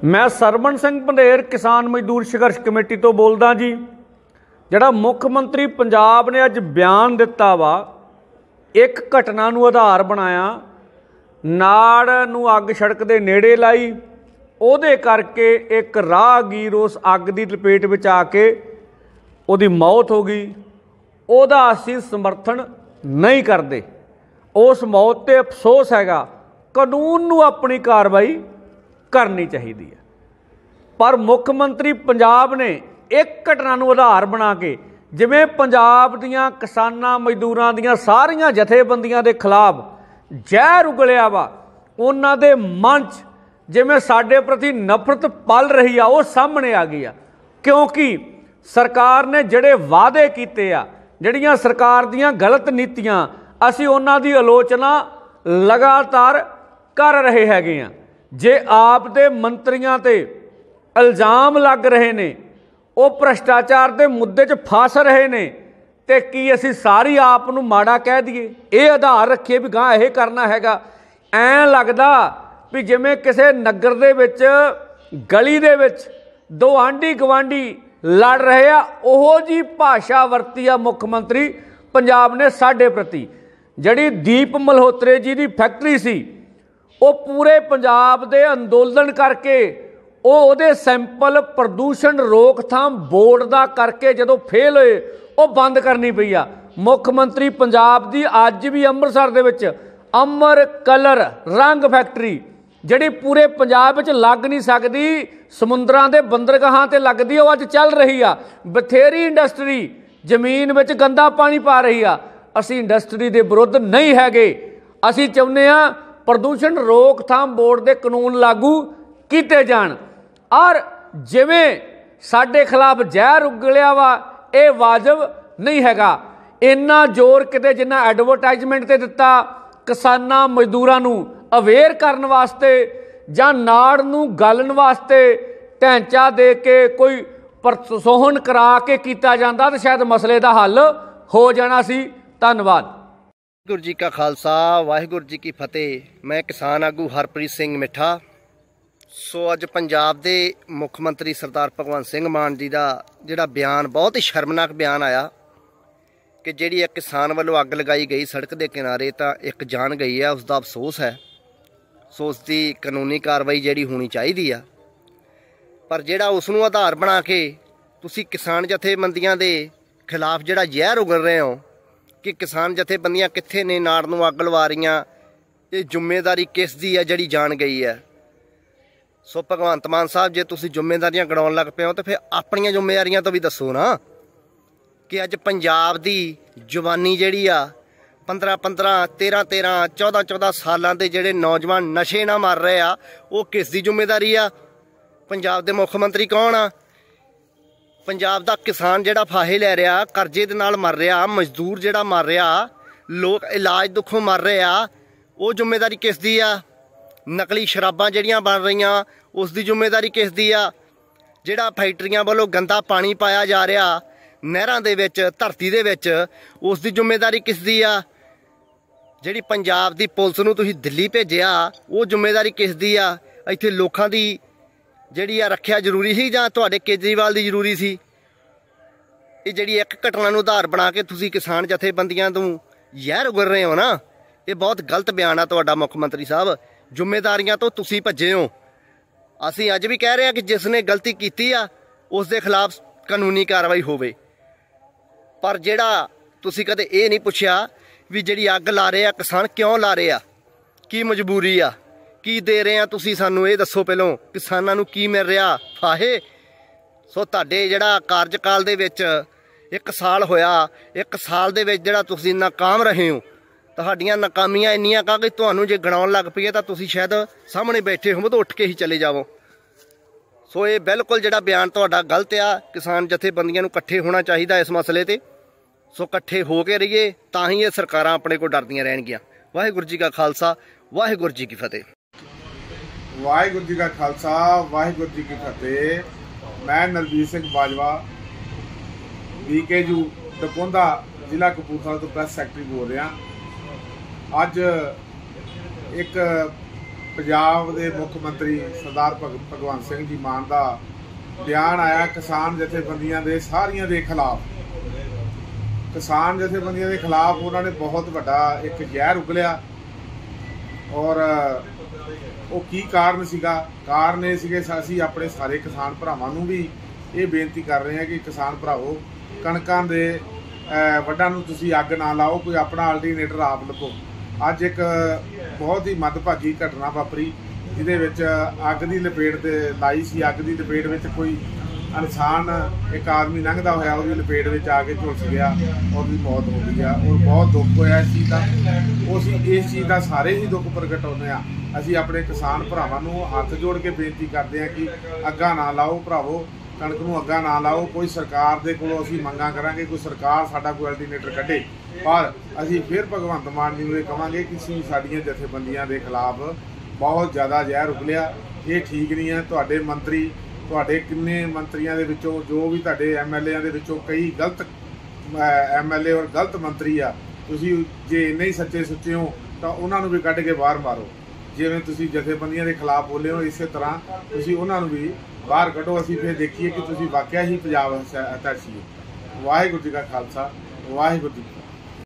मैं सरवण सिंह पंधेर किसान मजदूर संघर्ष कमेटी तो बोलदा जी। जिहड़ा मुख मंत्री पंजाब ने अज बयान दिता वा, एक घटना नूं आधार बनाया, नाड़ नूं अग सड़क दे नेड़े लाई, ਉਹਦੇ करके एक राहगीर उस अग की लपेट में आके ਉਹਦੀ मौत हो गई। ਉਹਦਾ ਅਸੀਂ समर्थन नहीं करते, उस मौत ते अफसोस हैगा। कानून नूं अपनी कार्रवाई करनी चाहिए है, पर मुख मंत्री पंजाब ने एक घटना नूं आधार बना के जिवें पंजाब दीआं किसानां मजदूरां दीआं सारियां जथेबंदियां दे खिलाफ जहर उगलिया वा, उन्हां दे मन च जिवें साडे प्रति नफरत पल रही आ, वो सामने आ गई आ। क्योंकि सरकार ने जिहड़े वादे कीते आ, जिहड़ियां सरकार दीआं गलत नीतियां, असीं उन्हां दी आलोचना लगातार कर रहे हैगे आ। जे आप दे मंत्रियां ते इल्जाम लग रहे ने, वो भ्रष्टाचार के मुद्दे च फस रहे ने, ते की असीं सारी आप नूं माड़ा कह दईए, ये आधार रखिए भी गां यह करना हैगा। ऐ लगदा भी जिवें किसी नगर दे विच गली दे विच दो आंढी गवांढी लड़ रहे आ, ओहो जी भाषा वरती आ मुख मंत्री पंजाब ने साडे प्रति। जिहड़ी दीप मल्होत्रे जी की फैक्ट्री सी, वो पूरे पंजाब दे अंदोलन करके ਉਹਦੇ सैंपल प्रदूषण रोकथाम बोर्ड का करके जो फेल होए, वो बंद करनी पई आ। मुख मंत्री पंजाब की अज भी अमृतसर दे विच अमर कलर रंग फैक्ट्री जिहड़ी पूरे पंजाब विच लग नहीं सकती, समुद्रां दे बंदरगाहां ते लगदी, वो अज चल रही आ। बथेरी इंडस्ट्री जमीन विच गंदा पानी पा रही आ। असीं इंडस्ट्री दे विरुद्ध नहीं हैगे, असीं चाहुंदे आ प्रदूषण रोकथाम बोर्ड दे कानून लागू कीते जाण। और जिवें साडे खिलाफ जहर उगलिया वा, ये वाजिब नहीं हैगा। इन्ना जोर किते जिन्ना एडवरटाइजमेंट ते दिता किसानां मजदूरां नूं अवेयर करन वास्ते जां नाड़ नूं गलन वास्ते ढांचा दे के कोई प्रोत्साहन करा के कीता जांदा तो शायद मसले दा हल हो जाना सी। धन्नवाद। वाहिगुरू जी का खालसा, वाहिगुरू जी की फतेह। मैं किसान आगू हरप्रीत सिंह मिठा। सो अज पंजाब के मुख मंत्री सरदार भगवंत सिंह मान जी का जिहड़ा बयान, बहुत ही शर्मनाक बयान आया कि जिहड़ी एक किसान वालों अग लगाई गई सड़क के किनारे, तो एक जान गई है, उसका अफसोस है। सो उसकी कानूनी कार्रवाई जिहड़ी होनी चाहिए आ, पर जिहड़ा उसनूं आधार बना के तुसीं किसान जथेबंदियां दे खिलाफ जिहड़ा जहर उगल रहे हो कि किसान जथेबंदियां कित्थे ने नाड़ नूं अग लवा रहीआं, ये जिम्मेदारी किस दी है जिहड़ी जान गई है। सो भगवंत मान साहब, जे तुसीं जिम्मेदारियां गिणाउण लग पे हो तो फिर अपनियां जिम्मेदारियां तो भी दसो ना कि अज पंजाब दी जवानी जिहड़ी आ 15-15, 13-13, 14-14 सालां दे जिहड़े नौजवान नशे ना मर रहे आ, वो किस दी जिम्मेदारी आ? पंजाब दे मुख मंत्री कौन आ? पंजाब दा किसान जिहड़ा फाहे लै रहा, करजे दे नाल मर रहा, मजदूर जिहड़ा मर रहा, लोग इलाज दुखों मर रहे आ, वो जिम्मेदारी किस दी आ? नकली शराबां जिहड़ियां बन रहीआं, उस दी जिम्मेदारी किस दी आ? जिहड़ा फैक्ट्रियां वालों गंदा पानी पाया जा रहा नहरां दे विच, धरती दे विच, उस दी जिम्मेदारी किस दी आ? जिहड़ी पंजाब दी पुलिस नूं तुसीं दिल्ली भेजिआ, वो जिम्मेदारी किस दी आ? इत्थे लोकां दी जिहड़ी आ रखिया जरूरी सी जां तुहाडे केजरीवाल दी जरूरी सी? ये जिहड़ी एक घटना नूं आधार बना के तुसीं किसान जथेबंदियां तों जहर उगल रहे हो ना, ये बहुत गलत बयान आ तुहाडा मुख मंत्री साहब। जिम्मेदारियां तो तुसीं भज्जे हो। असीं अज भी कह रहे हैं कि जिसने गलती की आ उस दे खिलाफ कानूनी कार्रवाई होवे, पर जिहड़ा तुसीं कदे ये नहीं पुछया भी जिहड़ी अग ला रहे आ किसान क्यों ला रहे आ, की मजबूरी आ, की दे रहे हैं तुसीं सानूं ये दसो। पहलों किसानां नूं की मिल रहा फाहे? सो तुहाडे जिहड़ा कार्यकाल दे विच 1 साल होया, 1 साल दे विच जिहड़ा तुसीं नाकाम रहे हो, तुहाडीआं नाकामियां इन्नियां कि तुहानूं जे गिणाउण लग पईए तां तुसीं शायद सामने बैठे हो तो उठ के ही चले जावो। सो ये बिल्कुल जिहड़ा बयान तुहाडा गलत आ। किसान जथेबंदियां नूं इकट्ठे होना चाहिए इस मसले ते। सो इकट्ठे हो के रहिए, तां ही ये सरकारां अपने को डरदियां रहणगीआं। वाहिगुरू जी का खालसा, वाहिगुरू जी की फतेह। वाहिगुरू जी का खालसा, वाहिगुरू जी की फतेह। मैं नरवीर सिंह बाजवा, BKU टकोंदा, जिला कपूरथला तो प्रेस सैकटरी बोल रहा। अज एक ਪੰਜਾਬ ਦੇ ਮੁੱਖ ਮੰਤਰੀ ਸਰਦਾਰ ਭਗਵੰਤ ਸਿੰਘ ਜੀ ਮਾਨ ਦਾ ਬਿਆਨ ਆਇਆ ਕਿਸਾਨ ਜਥੇਬੰਦੀਆਂ ਦੇ ਸਾਰੀਆਂ ਦੇ ਖਿਲਾਫ। ਕਿਸਾਨ ਜਥੇਬੰਦੀਆਂ ਦੇ ਖਿਲਾਫ ਉਹਨਾਂ ਨੇ ਬਹੁਤ ਵੱਡਾ ਇੱਕ ਜ਼ਹਿਰ ਉਗਲਿਆ। ਔਰ ਉਹ ਕੀ ਕਾਰਨ ਸੀਗਾ? ਕਾਰਨ ਇਹ ਸੀਗੇ ਅਸੀਂ ਆਪਣੇ ਸਾਰੇ ਕਿਸਾਨ ਭਰਾਵਾਂ ਨੂੰ ਵੀ ਇਹ ਬੇਨਤੀ ਕਰ ਰਹੇ ਹਾਂ ਕਿ ਕਿਸਾਨ ਭਰਾਵੋ, ਕਣਕਾਂ ਦੇ ਵੱਢਾਂ ਨੂੰ ਤੁਸੀਂ ਅੱਗ ਨਾ ਲਾਓ, ਕੋਈ ਆਪਣਾ ਆਲਟਰਨੇਟਰ ਆਪ ਲੱਭੋ। ਅੱਜ ਇੱਕ ਬਹੁਤ ਹੀ ਮੰਦਭਾਗੀ ਘਟਨਾ ਵਾਪਰੀ ਜਿਹਦੇ ਵਿੱਚ ਅੱਗ ਦੀ ਲਪੇਟ ਤੇ ਲਾਈ ਸੀ। ਅੱਗ ਦੀ ਲਪੇਟ ਵਿੱਚ ਕੋਈ ਇਨਸਾਨ, ਇੱਕ ਆਦਮੀ ਲੰਘਦਾ ਹੋਇਆ ਉਹਦੀ ਲਪੇਟ ਵਿੱਚ ਆ ਕੇ ਝੁਲਸ ਗਿਆ, ਉਹਦੀ ਮੌਤ ਹੋ ਗਈ ਆ। ਔਰ ਬਹੁਤ ਦੁੱਖ ਹੋਇਆ ਇਸ ਚੀਜ਼ ਦਾ। ਅਸੀਂ ਇਸ ਚੀਜ਼ ਦਾ ਸਾਰੇ ਹੀ ਦੁੱਖ ਪ੍ਰਗਟਾਉਂਦੇ ਹਾਂ। ਅਸੀਂ ਆਪਣੇ ਕਿਸਾਨ ਭਰਾਵਾਂ ਨੂੰ ਹੱਥ ਜੋੜ ਕੇ ਬੇਨਤੀ ਕਰਦੇ ਹਾਂ ਕਿ ਅੱਗਾਂ ਨਾ ਲਾਓ ਭਰਾਵੋ, ਕਣਕ ਨੂੰ ਅੱਗਾਂ ਨਾ ਲਾਓ। ਕੋਈ ਸਰਕਾਰ ਦੇ ਕੋਲੋਂ ਅਸੀਂ ਮੰਗਾਂ ਕਰਾਂਗੇ, ਕੋਈ ਸਰਕਾਰ ਸਾਡਾ ਕੋਈ ਆਲਟਰਨੇਟਰ ਕੱਢੇ, ਪਰ ਅਸੀਂ ਫਿਰ ਭਗਵੰਤ ਮਾਨ ਜੀ ਨੂੰ ਇਹ ਕਹਾਂਗੇ ਕਿ ਅਸੀਂ ਸਾਡੀਆਂ ਜਥੇਬੰਦੀਆਂ ਦੇ ਖਿਲਾਫ ਬਹੁਤ ਜ਼ਿਆਦਾ ਜ਼ਹਿਰ ਉਗਲਿਆ। ਇਹ ਠੀਕ ਨਹੀਂ ਹੈ। ਤੁਹਾਡੇ ਮੰਤਰੀ, ਤੁਹਾਡੇ ਕਿੰਨੇ ਮੰਤਰੀਆਂ ਦੇ ਵਿੱਚੋਂ, ਜੋ ਵੀ ਤੁਹਾਡੇ ਐਮਐਲਏਆਂ ਦੇ ਵਿੱਚੋਂ ਕਈ ਗਲਤ ਐਮਐਲਏ ਔਰ ਗਲਤ ਮੰਤਰੀ ਆ, ਤੁਸੀਂ ਜੇ ਇੰਨੇ ਹੀ ਸੱਚੇ ਸੁੱਚੇ ਹੋ ਤਾਂ ਉਹਨਾਂ ਨੂੰ ਵੀ ਕੱਢ ਕੇ ਬਾਹਰ ਮਾਰੋ। ਜਿਵੇਂ ਤੁਸੀਂ ਜਥੇਬੰਦੀਆਂ ਦੇ ਖਿਲਾਫ ਬੋਲੇ ਹੋ, ਇਸੇ ਤਰ੍ਹਾਂ ਤੁਸੀਂ ਉਹਨਾਂ ਨੂੰ ਵੀ ਬਾਹਰ ਕੱਢੋ। ਅਸੀਂ ਫਿਰ ਦੇਖੀਏ ਕਿ ਤੁਸੀਂ ਵਾਕਿਆ ਹੀ ਪੰਜਾਬ ਹਿਤੈਸ਼ੀ ਹੋ। ਵਾਹਿਗੁਰੂ ਜੀ ਕਾ ਖਾਲਸਾ, ਵਾਹਿਗੁਰੂ ਜੀ।